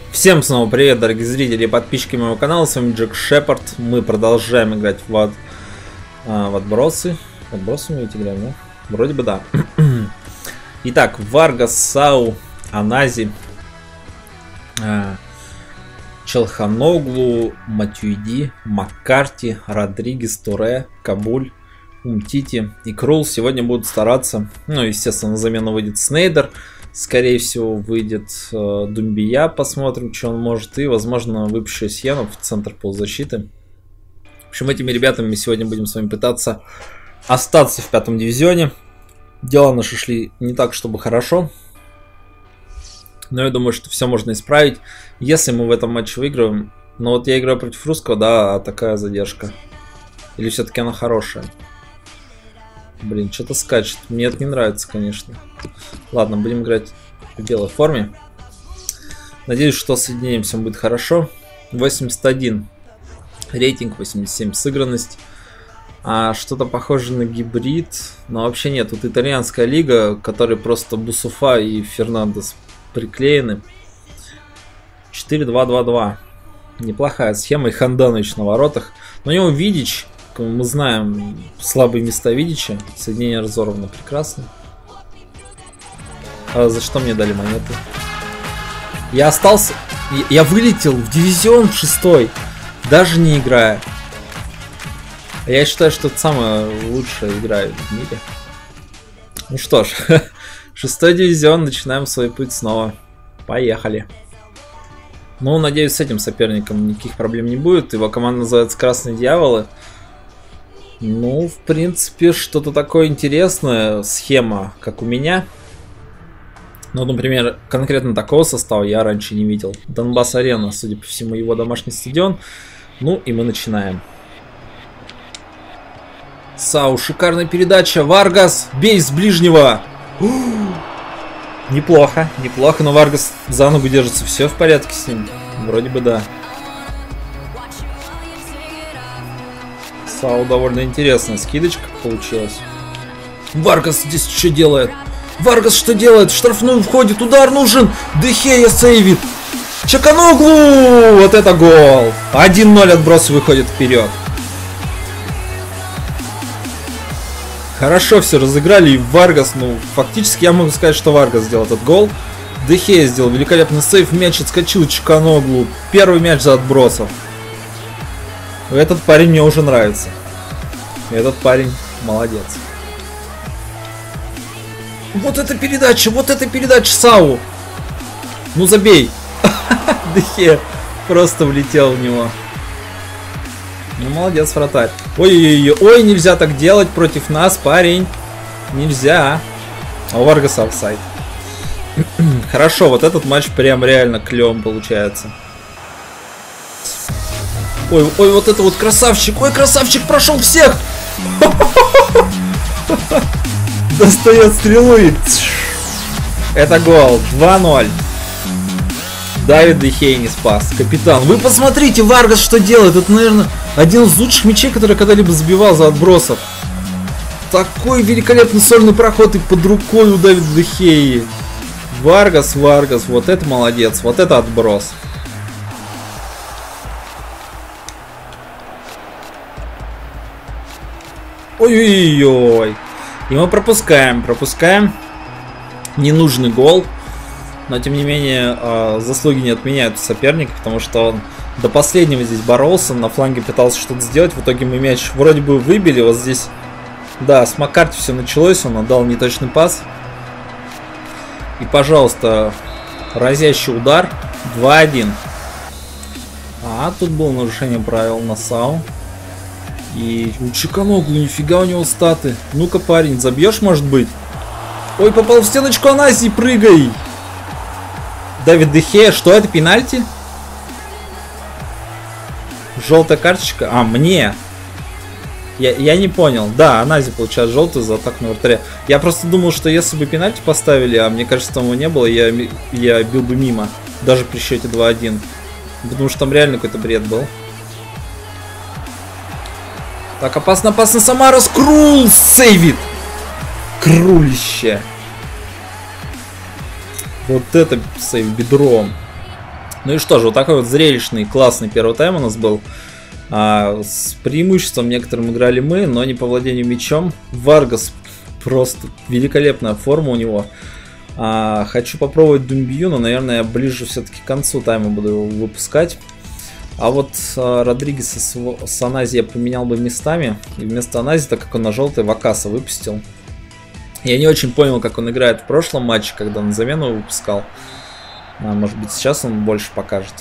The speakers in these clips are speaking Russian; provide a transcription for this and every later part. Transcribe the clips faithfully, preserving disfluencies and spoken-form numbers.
Всем снова привет, дорогие зрители и подписчики моего канала, с вами Джек Шепард. Мы продолжаем играть в, от, а, в отбросы. В отбросы мы ведь играем, да? Вроде бы да. Итак, Варгас, Сау, Анази, а, Челханоглу, Матюиди, Маккарти, Родригес, Туре, Кабуль, Умтити и Крул сегодня будут стараться. Ну, естественно, на замену выйдет Снейдер. Скорее всего, выйдет э, Думбия, посмотрим, что он может. И, возможно, выпущу Сьену в центр полузащиты. В общем, этими ребятами мы сегодня будем с вами пытаться остаться в пятом дивизионе. Дела наши шли не так, чтобы хорошо. Но я думаю, что все можно исправить, если мы в этом матче выиграем. Но вот я играю против русского, да, а такая задержка. Или все-таки она хорошая? Блин, что-то скачет. Мне это не нравится, конечно. Ладно, будем играть в белой форме. Надеюсь, что соединимся будет хорошо. восемьдесят один рейтинг, восемьдесят семь сыгранность. А что-то похоже на гибрид. Но вообще нет. Тут итальянская лига, в которой просто Бусуфа и Фернандес приклеены. четыре два два два. Неплохая схема. И Ханданович на воротах. Но у него Видич. Мы знаем слабые места Видича. Соединение разорвано прекрасно. А за что мне дали монеты? Я остался... Я вылетел в дивизион шестой, даже не играя. Я считаю, что это самая лучшая игра в мире. Ну что ж, шестой дивизион, начинаем свой путь снова. Поехали. Ну, надеюсь, с этим соперником никаких проблем не будет. Его команда называется Красные Дьяволы. Ну, в принципе, что-то такое интересное. Схема, как у меня. Ну, например, конкретно такого состава я раньше не видел. Донбасс Арена, судя по всему, его домашний стадион. Ну, и мы начинаем. Сау, шикарная передача. Варгас, бей с ближнего. Неплохо, неплохо, но Варгас за ногу держится. Все в порядке с ним? Вроде бы да. Сау довольно интересная скидочка получилась. Варгас здесь что делает? Варгас что делает? В штрафную входит, удар нужен. Дехея сейвит. Чаканоглу! Вот это гол! один ноль отброс выходит вперед. Хорошо все разыграли. И Варгас, ну, фактически я могу сказать, что Варгас сделал этот гол. Дехея сделал великолепный сейв. Мяч отскочил Чаканоглу. Первый мяч за отбросов. Этот парень мне уже нравится. Этот парень молодец. Вот эта передача, вот эта передача Сау. Ну забей. Дехе просто влетел в него. Ну молодец, вратарь. Ой-ой-ой, ой, нельзя так делать против нас, парень. Нельзя. А у Варгаса офсайд. Хорошо, вот этот матч прям реально клёвым получается. Ой, ой, вот это вот красавчик. Ой, красавчик прошел всех. Достает стрелу и... Это гол. два ноль. Давид Дехей не спас. Капитан. Вы посмотрите, Варгас что делает. Это, наверное, один из лучших мячей, который когда-либо забивал за отбросов. Такой великолепный сольный проход и под рукой у Давида Дехеи. Варгас, Варгас. Вот это молодец. Вот это отброс. Ой-ой-ой. И мы пропускаем, пропускаем ненужный гол. Но, тем не менее, заслуги не отменяют соперника, потому что он до последнего здесь боролся, на фланге пытался что-то сделать. В итоге мы мяч вроде бы выбили. Вот здесь, да, с Маккарти все началось, он отдал неточный пас. И, пожалуйста, разящий удар. два один. А, тут было нарушение правил на Сау. И у Чаканоглу, нифига у него статы. Ну-ка, парень, забьешь, может быть? Ой, попал в стеночку Анази, прыгай! Давид Дехея, что это, пенальти? Желтая карточка? А, мне. Я, я не понял. Да, Анази получает желтую за атаку на вратаря. Я просто думал, что если бы пенальти поставили, а мне кажется, там его не было, я, я бил бы мимо. Даже при счете два один. Потому что там реально какой-то бред был. Так, опасно, опасно, Самара, Крул сейвит. Крулище. Вот это сейв бедром. Ну и что же, вот такой вот зрелищный, классный первый тайм у нас был. А, с преимуществом некоторым играли мы, но не по владению мячом. Варгас просто великолепная форма у него. А, хочу попробовать Думбию, но, наверное, я ближе все-таки к концу тайма буду его выпускать. А вот а, Родригеса с, с Анази я поменял бы местами. И вместо Анази, так как он на желтый, Вакаса выпустил. Я не очень понял, как он играет в прошлом матче, когда на замену выпускал. А, может быть, сейчас он больше покажет.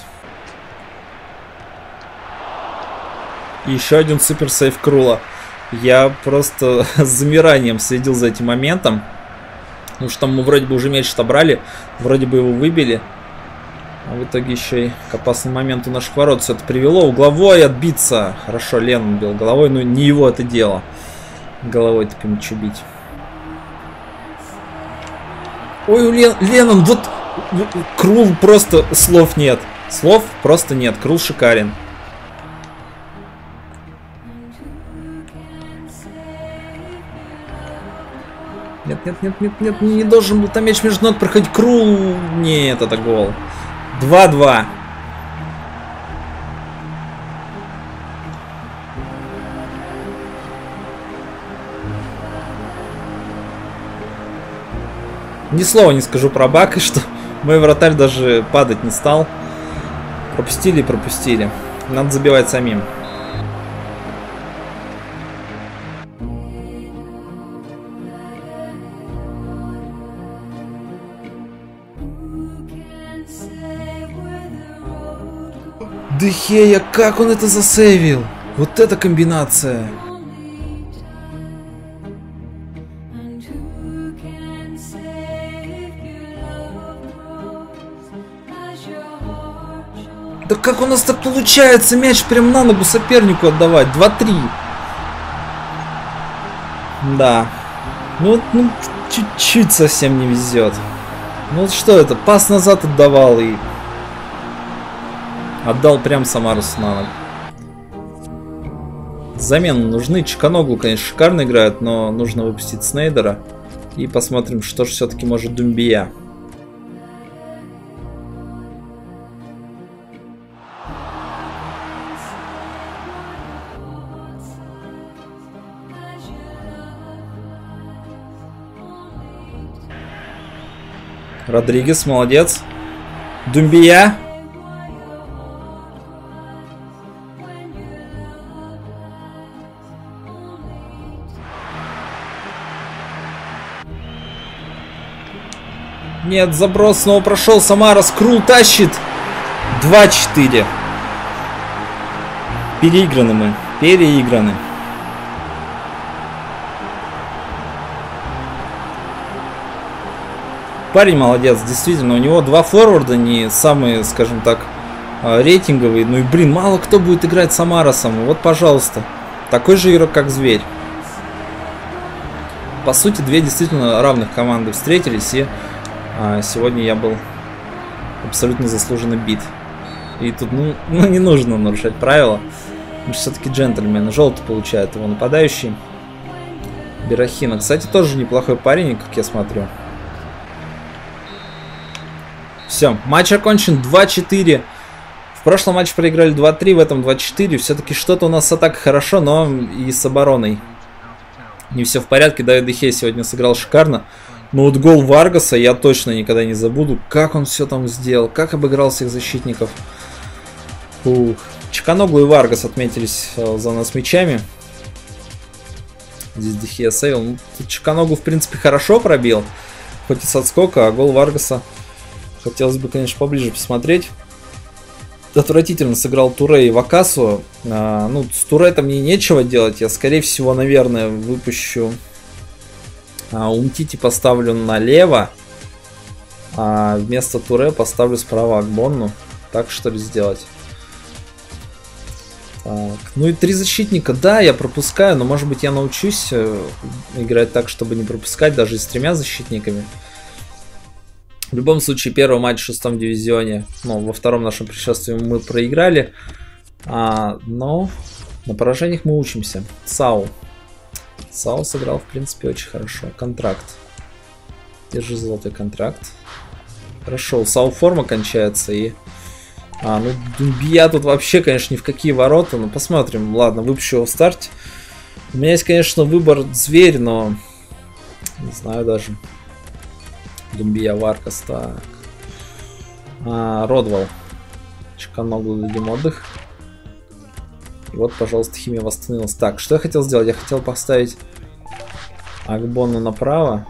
И еще один супер сейв Крула. Я просто с замиранием следил за этим моментом. Потому что там мы вроде бы уже мяч отобрали, вроде бы его выбили. А в итоге еще и к опасному моменту наших ворот все это привело. Угловой отбиться. Хорошо, Лен бил головой, но не его это дело. Головой-то по мячу бить. Ой, у Лен... Леннон, вот... Крул просто слов нет. Слов просто нет. Крул шикарен. Нет, нет, нет, нет, нет, не должен был там мяч между ног проходить. Крул. Нет, это гол. два-два. Ни слова не скажу про Бака, что мой вратарь даже падать не стал. Пропустили и пропустили. Надо забивать самим. Дехея, как он это засейвил? Вот эта комбинация. Да как у нас так получается мяч прям на ногу сопернику отдавать? два-три. Да. Ну, ну чуть-чуть совсем не везет. Ну вот что это? Пас назад отдавал и... Отдал прям Самарусу на ногу. Замены нужны. Чиканоглу, конечно, шикарно играет, но нужно выпустить Снейдера. И посмотрим, что же все-таки может Думбия. Родригес, молодец. Думбия. Нет, заброс снова прошел. Самарас. Крул тащит. два-четыре. Переиграны мы. Переиграны. Парень молодец, действительно. У него два форварда, не самые, скажем так, рейтинговые. Ну и, блин, мало кто будет играть с Самарасом. Вот, пожалуйста. Такой же игрок, как Зверь. По сути, две действительно равных команды встретились, и а, сегодня я был абсолютно заслуженно бит. И тут, ну, ну не нужно нарушать правила. Мы же все-таки джентльмены. Желтый получает его нападающий. Берахина. Кстати, тоже неплохой парень, как я смотрю. Все, матч окончен. два-четыре. В прошлом матче проиграли два-три, в этом два-четыре. Все-таки что-то у нас с атакой хорошо, но и с обороной не все в порядке. Давид де Гея сегодня сыграл шикарно. Но вот гол Варгаса я точно никогда не забуду. Как он все там сделал, как обыграл всех защитников. Ух. Чиканоглу и Варгас отметились за нас мячами. Здесь де Гея сейвил. Ну, Чиканоглу, в принципе, хорошо пробил. Хоть и с отскока, а гол Варгаса хотелось бы, конечно, поближе посмотреть. Отвратительно сыграл Туре и Вакасу. А, ну, с Туре-то мне нечего делать. Я, скорее всего, наверное, выпущу... А, Умтити поставлю налево. А вместо Туре поставлю справа Акбонну. Так, что ли, сделать? Так. Ну и три защитника. Да, я пропускаю, но, может быть, я научусь играть так, чтобы не пропускать, даже и с тремя защитниками. В любом случае, первый матч в шестом дивизионе, ну, во втором нашем пришествии мы проиграли. А, но на поражениях мы учимся. Сау. Сау сыграл, в принципе, очень хорошо. Контракт. Держи золотой контракт. Хорошо, у Сау форма кончается, и А, ну Думбия тут вообще, конечно, ни в какие ворота. Но посмотрим. Ладно, выпущу его в старте. У меня есть, конечно, выбор зверь, но... Не знаю даже. Думбия, Варкас, так. А, Родвал. Чеканогу дадим отдых. И вот, пожалуйста, химия восстановилась. Так, что я хотел сделать? Я хотел поставить Акбону направо.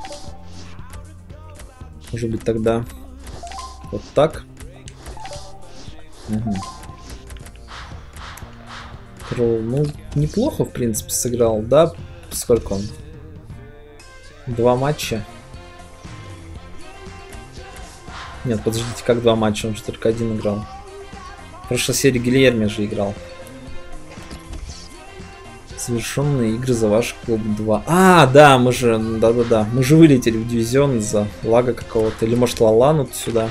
Может быть, тогда вот так. Угу. Крол, ну, неплохо, в принципе, сыграл, да? Сколько он? Два матча. Нет, подождите, как два матча? Он же только один играл. В прошлой серии Гильерми же играл. Завершенные игры за ваш клуб два. А, да, мы же, да-да-да, мы же вылетели в дивизион из-за лага какого-то. Или может Лалану сюда.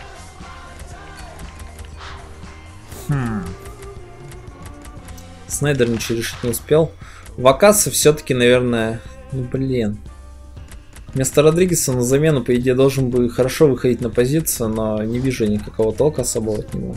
Хм. Снайдер ничего решить не успел. Вакаса все-таки, наверное, ну блин. Вместо Родригеса на замену, по идее, должен бы хорошо выходить на позицию, но не вижу никакого толка особого от него.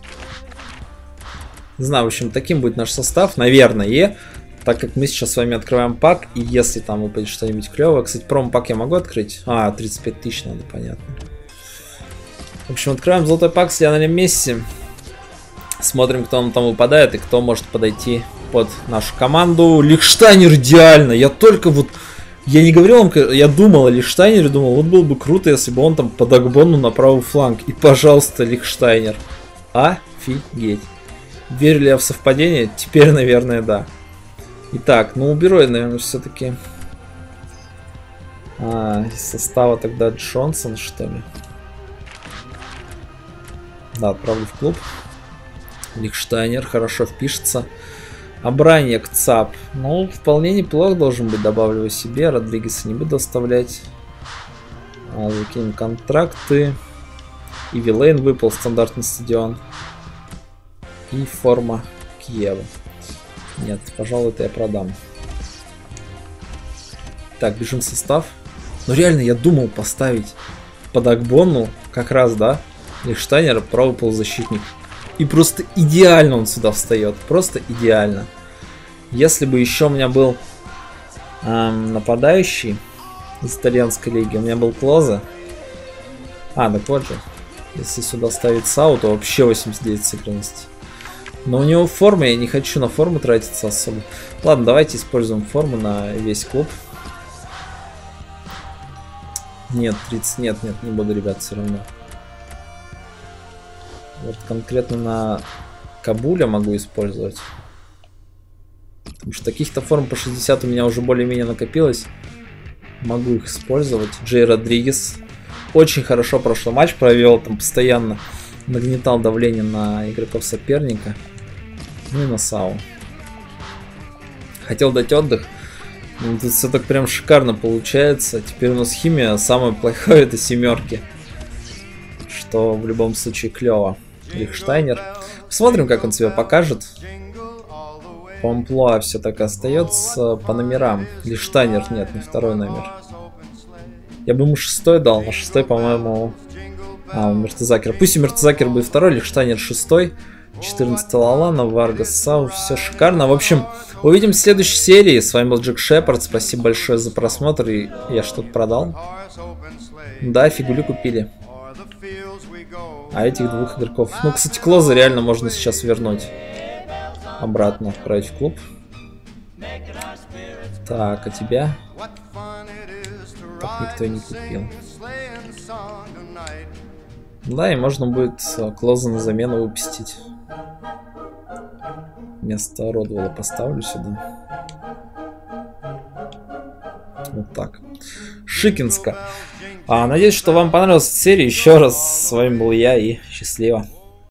Не знаю, в общем, таким будет наш состав, наверное, так как мы сейчас с вами открываем пак, и если там выпадет что-нибудь клевое. Кстати, промо-пак я могу открыть? А, тридцать пять тысяч надо, понятно. В общем, открываем золотой пак с Лионелем Месси. Смотрим, кто нам там выпадает и кто может подойти под нашу команду. Лихштайнер идеально, я только вот... Я не говорил вам, я думал о Лихштайнере, думал, вот было бы круто, если бы он там под Акбону на правый фланг. И, пожалуйста, Лихштайнер. Офигеть. Верю ли я в совпадение? Теперь, наверное, да. Итак, ну уберу я, наверное, все-таки а, из состава тогда Джонсон, что ли. Да, отправлю в клуб. Лихштайнер хорошо впишется. Обраньяк, ЦАП. Ну, вполне неплохо должен быть. Добавлю его себе. Родригеса не буду оставлять. А, закинем контракты. И Вилейн выпал, стандартный стадион. И форма Киева. Нет, пожалуй, это я продам. Так, бежим в состав. Ну реально, я думал поставить под Акбону как раз, да, Лихштайнера, правый полузащитник. И просто идеально он сюда встает. Просто идеально. Если бы еще у меня был эм, нападающий из итальянской лиги, у меня был Клозе. А, так вот же. Если сюда ставить Сау, то вообще восемьдесят девять сыгранности. Но у него форма, я не хочу на форму тратиться особо. Ладно, давайте используем форму на весь клуб. Нет, тридцать, нет, нет, не буду, ребят, все равно. Вот конкретно на Кабуля могу использовать. Потому что таких-то форм по шестьдесят у меня уже более-менее накопилось. Могу их использовать. Джей Родригес. Очень хорошо прошлый матч провел. Там постоянно нагнетал давление на игроков соперника. Ну и на Сау. Хотел дать отдых. Ну, тут все так прям шикарно получается. Теперь у нас химия. Самое плохое это семерки. Что в любом случае клево. Лихштайнер. Посмотрим, как он себя покажет. По амплуа все так и остается. По номерам. Лихштайнер нет, не второй номер. Я бы ему шестой дал. На шестой, по-моему... А, у Мертезакера. Пусть у Мертезакера будет второй, Лихштайнер шестой. четырнадцатый Лалана, Варгас, Сау. Все шикарно. В общем, увидимся в следующей серии. С вами был Джек Шепард. Спасибо большое за просмотр. И я что-то продал. Да, фигули купили. А этих двух игроков... Ну, кстати, Клоза реально можно сейчас вернуть. Обратно отправить в клуб. Так, а тебя? Так никто и не купил. Да, и можно будет Клоза на замену выпустить. Вместо Родвелла поставлю сюда. Вот так. Шикинска. А, надеюсь, что вам понравилась эта серия. Еще раз, с вами был я и счастливо.